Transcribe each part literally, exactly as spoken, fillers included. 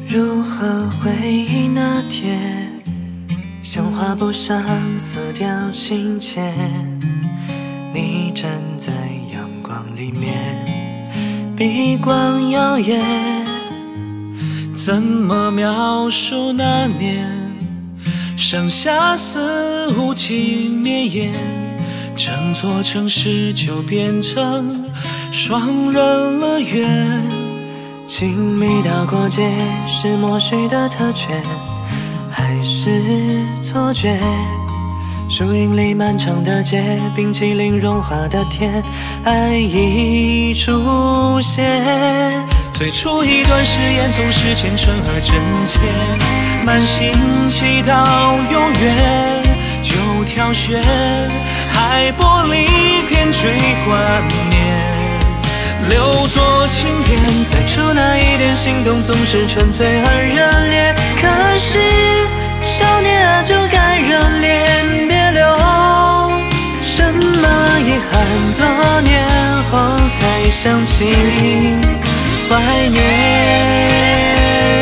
如何回忆那天，像画布上色调清浅，你站在阳光里面，比光耀眼。 怎么描述那年，上下肆无忌绵延，整座城市就变成双人乐园。 亲密到过界是默许的特权，还是错觉？树荫里漫长的街，冰淇淋融化的天，爱已出现。 最初一段誓言总是虔诚而真切，满心祈祷永远，就挑选海玻璃点缀冠冕。留作经典， 最初那一点心动总是纯粹而热烈，可是少年啊就该热恋，别留什么遗憾，多年后才想起怀念。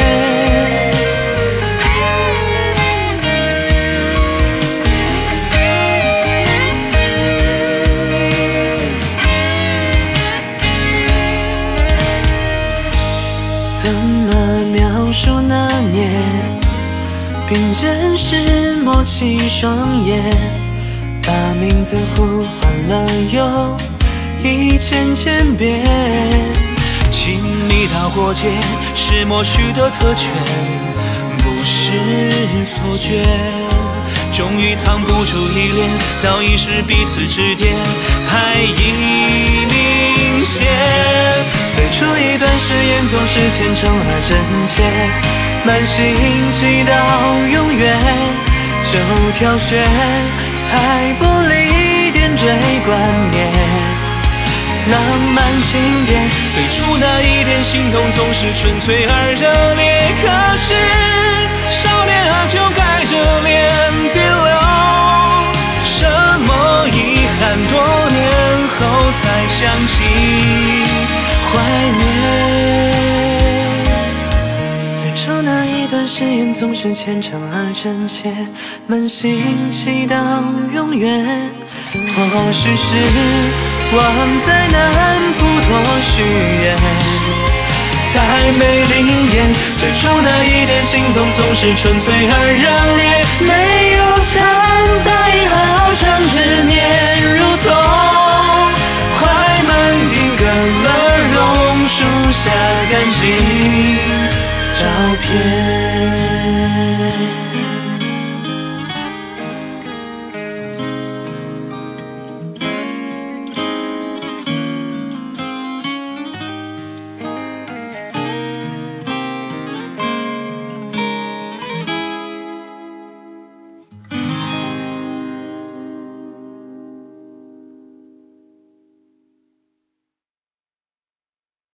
怎么描述那年，并真实默契双眼，把名字呼唤了又一千千遍。 亲密到过界是默许的特权，不是错觉。终于藏不住依恋，早已是彼此指点，爱已明显。 最初一段誓言总是虔诚而真切，满心祈祷永远，就挑选海玻璃点缀冠冕，浪漫经典。 最初那一点心动总是纯粹而热烈，可是少年啊就该热恋，别留什么遗憾，多年后才想起怀念。 最初那一段誓言总是虔诚而真切，满心祈祷永远。或许是望在南普陀许愿，才没灵验。最初那一点心动总是纯粹而热烈，没有残在遗憾熬成执念，如同快门定格了榕树下干净照片。